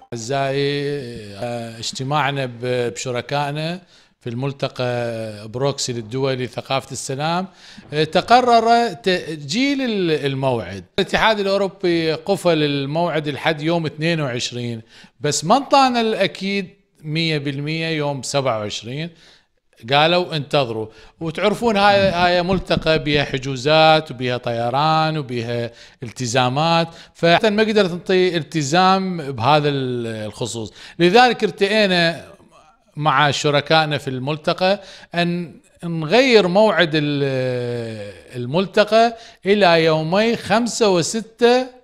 أعزائي، اجتماعنا بشركائنا في الملتقى بروكسل الدولي ثقافة السلام تقرر تأجيل الموعد. الاتحاد الأوروبي قفل الموعد لحد يوم 22، بس ما انطانا الأكيد 100% يوم 27. قالوا انتظروا، وتعرفون هاي ملتقى بها حجوزات وبها طيران وبها التزامات، فحتى ما قدرت نعطي التزام بهذا الخصوص. لذلك ارتئينا مع شركائنا في الملتقى أن نغير موعد الملتقى إلى يومي 5 و6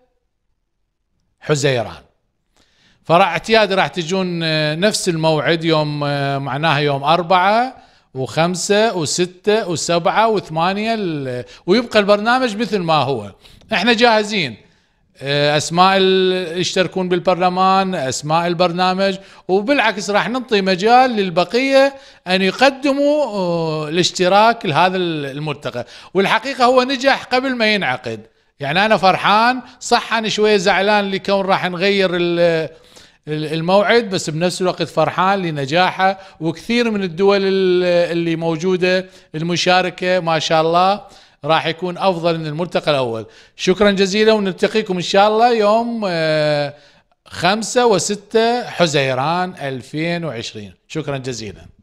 حزيران. فراح اعتيادي راح تجون نفس الموعد، يوم معناها يوم 4 و5 و6 و7 و8، ويبقى البرنامج مثل ما هو. احنا جاهزين، اسماء يشتركون بالبرلمان، اسماء البرنامج، وبالعكس راح نعطي مجال للبقية ان يقدموا الاشتراك لهذا الملتقى. والحقيقة هو نجح قبل ما ينعقد، يعني انا فرحان. صح انا شوية زعلان لكون راح نغير الموعد، بس بنفس الوقت فرحان لنجاحه. وكثير من الدول اللي موجودة المشاركة ما شاء الله راح يكون أفضل من الملتقى الأول. شكرا جزيلا، ونلتقيكم إن شاء الله يوم 5 و6 حزيران 2020. شكرا جزيلا.